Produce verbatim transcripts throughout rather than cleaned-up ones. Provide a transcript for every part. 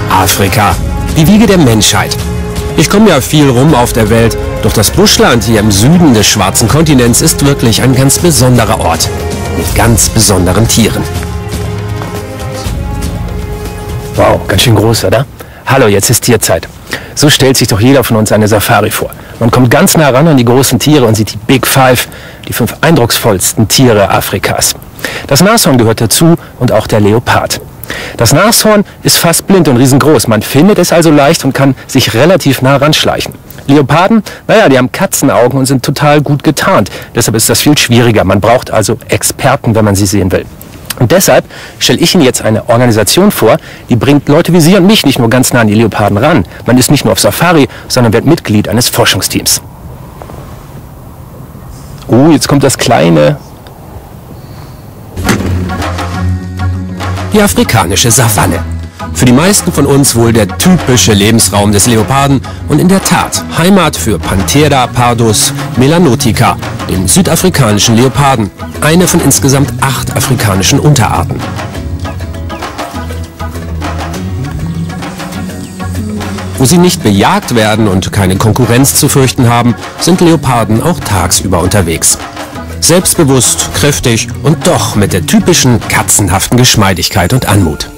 Afrika, die Wiege der Menschheit. Ich komme ja viel rum auf der Welt, doch das Buschland hier im Süden des schwarzen Kontinents ist wirklich ein ganz besonderer Ort mit ganz besonderen Tieren. Wow, ganz schön groß, oder? Hallo, jetzt ist Tierzeit. So stellt sich doch jeder von uns eine Safari vor. Man kommt ganz nah ran an die großen Tiere und sieht die Big Five, die fünf eindrucksvollsten Tiere Afrikas. Das Nashorn gehört dazu und auch der Leopard. Das Nashorn ist fast blind und riesengroß. Man findet es also leicht und kann sich relativ nah ranschleichen. Leoparden, naja, die haben Katzenaugen und sind total gut getarnt. Deshalb ist das viel schwieriger. Man braucht also Experten, wenn man sie sehen will. Und deshalb stelle ich Ihnen jetzt eine Organisation vor, die bringt Leute wie Sie und mich nicht nur ganz nah an die Leoparden ran. Man ist nicht nur auf Safari, sondern wird Mitglied eines Forschungsteams. Oh, jetzt kommt das kleine... Die afrikanische Savanne. Für die meisten von uns wohl der typische Lebensraum des Leoparden und in der Tat Heimat für Panthera pardus melanotica, den südafrikanischen Leoparden, eine von insgesamt acht afrikanischen Unterarten. Wo sie nicht bejagt werden und keine Konkurrenz zu fürchten haben, sind Leoparden auch tagsüber unterwegs. Selbstbewusst, kräftig und doch mit der typischen katzenhaften Geschmeidigkeit und Anmut.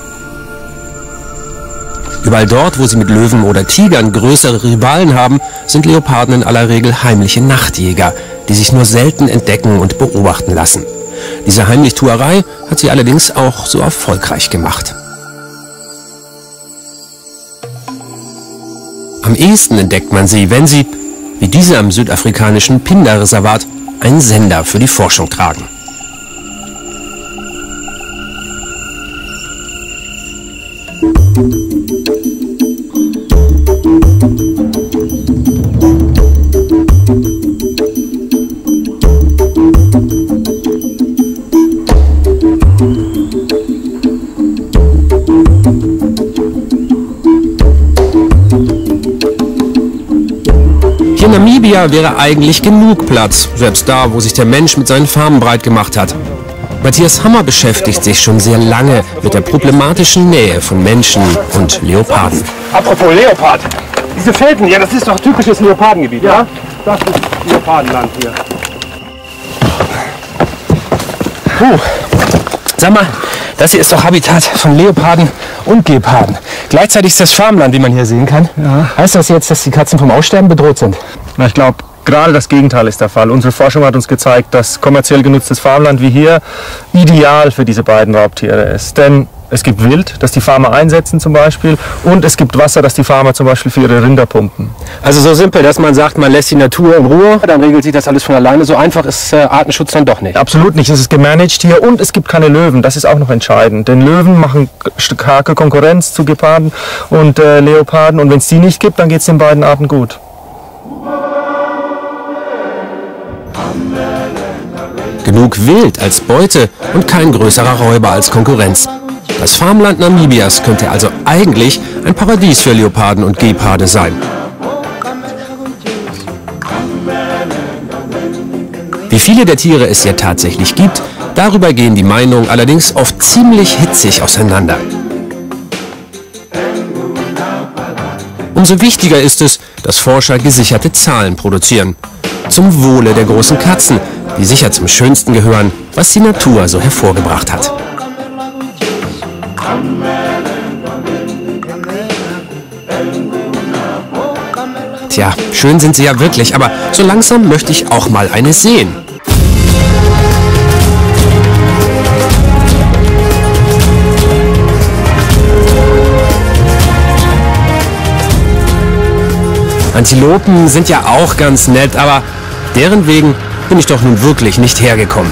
Überall dort, wo sie mit Löwen oder Tigern größere Rivalen haben, sind Leoparden in aller Regel heimliche Nachtjäger, die sich nur selten entdecken und beobachten lassen. Diese Heimlichtuerei hat sie allerdings auch so erfolgreich gemacht. Am ehesten entdeckt man sie, wenn sie, wie diese am südafrikanischen Phinda-Reservat, einen Sender für die Forschung tragen. Hier in Namibia wäre eigentlich genug Platz, selbst da, wo sich der Mensch mit seinen Farmen breit gemacht hat. Matthias Hammer beschäftigt sich schon sehr lange mit der problematischen Nähe von Menschen und Leoparden. Apropos Leopard, diese Felsen, ja, das ist doch typisches Leopardengebiet, ja? Ja, das ist Leopardenland hier. Puh. Sag mal, das hier ist doch Habitat von Leoparden und Geparden. Gleichzeitig ist das Farmland, wie man hier sehen kann. Ja. Heißt das jetzt, dass die Katzen vom Aussterben bedroht sind? Na, ich glaube, gerade das Gegenteil ist der Fall. Unsere Forschung hat uns gezeigt, dass kommerziell genutztes Farmland wie hier ideal für diese beiden Raubtiere ist. Denn es gibt Wild, das die Farmer einsetzen zum Beispiel, und es gibt Wasser, das die Farmer zum Beispiel für ihre Rinder pumpen. Also so simpel, dass man sagt, man lässt die Natur in Ruhe, dann regelt sich das alles von alleine. So einfach ist äh, Artenschutz dann doch nicht. Absolut nicht, es ist gemanagt hier und es gibt keine Löwen, das ist auch noch entscheidend. Denn Löwen machen starke Konkurrenz zu Geparden und äh, Leoparden, und wenn es die nicht gibt, dann geht es den beiden Arten gut. Genug Wild als Beute und kein größerer Räuber als Konkurrenz. Das Farmland Namibias könnte also eigentlich ein Paradies für Leoparden und Geparde sein. Wie viele der Tiere es hier tatsächlich gibt, darüber gehen die Meinungen allerdings oft ziemlich hitzig auseinander. Umso wichtiger ist es, dass Forscher gesicherte Zahlen produzieren. Zum Wohle der großen Katzen, die sicher zum Schönsten gehören, was die Natur so hervorgebracht hat. Tja, schön sind sie ja wirklich, aber so langsam möchte ich auch mal eine sehen. Antilopen sind ja auch ganz nett, aber deren wegen bin ich doch nun wirklich nicht hergekommen.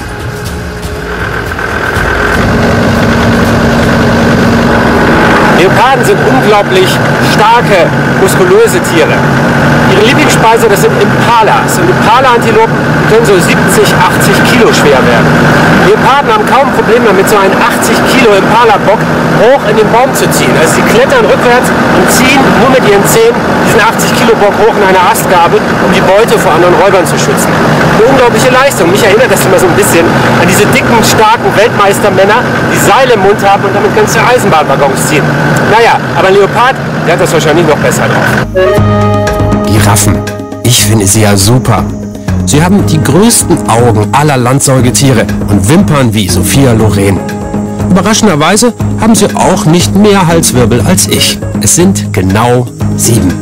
Leoparden sind unglaublich starke, muskulöse Tiere. Ihre Lieblingsspeise, das sind Impalas. Und Impala-Antilopen können so siebzig, achtzig Kilo schwer werden. Leoparden haben kaum Probleme damit, so einen achtzig Kilo Impala-Bock hoch in den Baum zu ziehen. Also sie klettern rückwärts und ziehen nur mit ihren Zähnen diesen achtzig Kilo Bock hoch in eine Astgabel, um die Beute vor anderen Räubern zu schützen. Eine unglaubliche Leistung. Mich erinnert das immer so ein bisschen an diese dicken, starken Weltmeistermänner, die Seile im Mund haben und damit ganze Eisenbahnwaggons ziehen. Naja, aber ein Leopard, der hat das wahrscheinlich noch besser drauf. Giraffen. Ich finde sie ja super. Sie haben die größten Augen aller Landsäugetiere und wimpern wie Sophia Loren. Überraschenderweise haben sie auch nicht mehr Halswirbel als ich. Es sind genau sieben.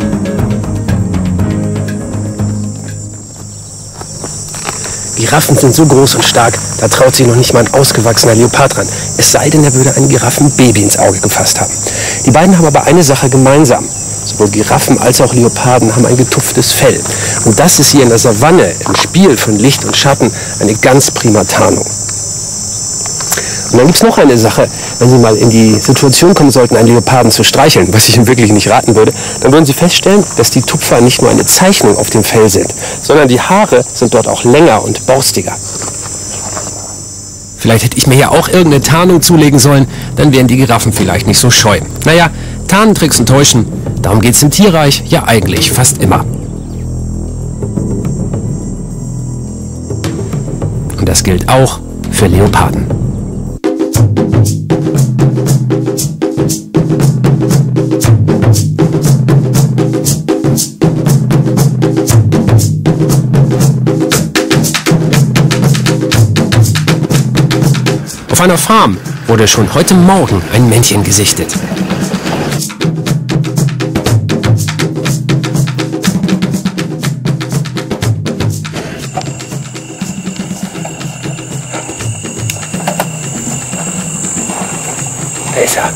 Giraffen sind so groß und stark, da traut sich noch nicht mal ein ausgewachsener Leopard ran. Es sei denn, er würde ein Giraffenbaby ins Auge gefasst haben. Die beiden haben aber eine Sache gemeinsam. Sowohl Giraffen als auch Leoparden haben ein getupftes Fell. Und das ist hier in der Savanne, im Spiel von Licht und Schatten, eine ganz prima Tarnung. Und dann gibt es noch eine Sache, wenn Sie mal in die Situation kommen sollten, einen Leoparden zu streicheln, was ich Ihnen wirklich nicht raten würde, dann würden Sie feststellen, dass die Tupfer nicht nur eine Zeichnung auf dem Fell sind, sondern die Haare sind dort auch länger und borstiger. Vielleicht hätte ich mir ja auch irgendeine Tarnung zulegen sollen, dann wären die Giraffen vielleicht nicht so scheu. Naja, Tarntricks und Täuschen, darum geht's im Tierreich ja eigentlich fast immer. Und das gilt auch für Leoparden. Auf einer Farm wurde schon heute Morgen ein Männchen gesichtet. Da ist er.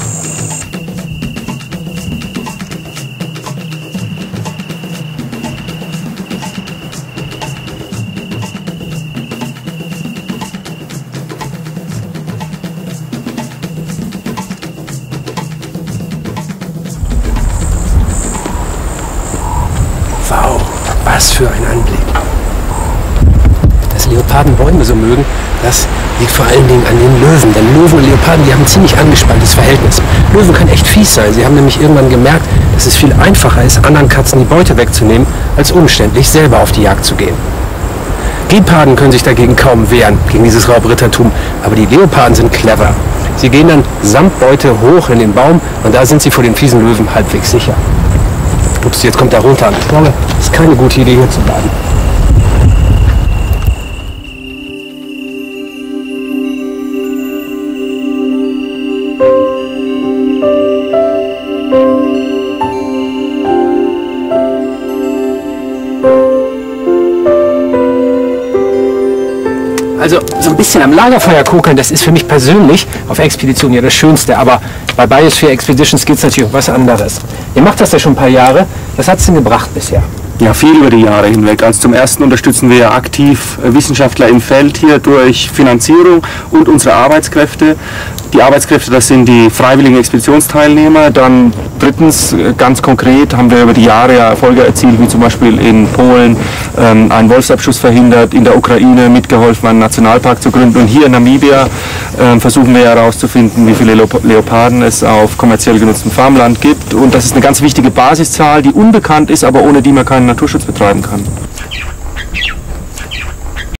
Wow, was für ein Anblick. Dass Leoparden Bäume so mögen, das liegt vor allen Dingen an den Löwen. Denn Löwen und Leoparden, die haben ein ziemlich angespanntes Verhältnis. Löwen können echt fies sein. Sie haben nämlich irgendwann gemerkt, dass es viel einfacher ist, anderen Katzen die Beute wegzunehmen, als umständlich selber auf die Jagd zu gehen. Geparden können sich dagegen kaum wehren, gegen dieses Raubrittertum. Aber die Leoparden sind clever. Sie gehen dann samt Beute hoch in den Baum und da sind sie vor den fiesen Löwen halbwegs sicher. Ups, jetzt kommt er runter. Ich glaube, es ist keine gute Idee, hier zu bleiben. Also so ein bisschen am Lagerfeuer kokeln, das ist für mich persönlich auf Expeditionen ja das Schönste. Aber bei Biosphere Expeditions geht es natürlich um was anderes. Ihr macht das ja schon ein paar Jahre. Was hat es denn gebracht bisher? Ja, viel über die Jahre hinweg. Also zum Ersten unterstützen wir aktiv Wissenschaftler im Feld hier durch Finanzierung und unsere Arbeitskräfte. Die Arbeitskräfte, das sind die freiwilligen Expeditionsteilnehmer. Dann drittens, ganz konkret, haben wir über die Jahre ja Erfolge erzielt, wie zum Beispiel in Polen ähm, einen Wolfsabschuss verhindert, in der Ukraine mitgeholfen, einen Nationalpark zu gründen. Und hier in Namibia ähm, versuchen wir herauszufinden, wie viele Leoparden es auf kommerziell genutztem Farmland gibt. Und das ist eine ganz wichtige Basiszahl, die unbekannt ist, aber ohne die man keinen Naturschutz betreiben kann.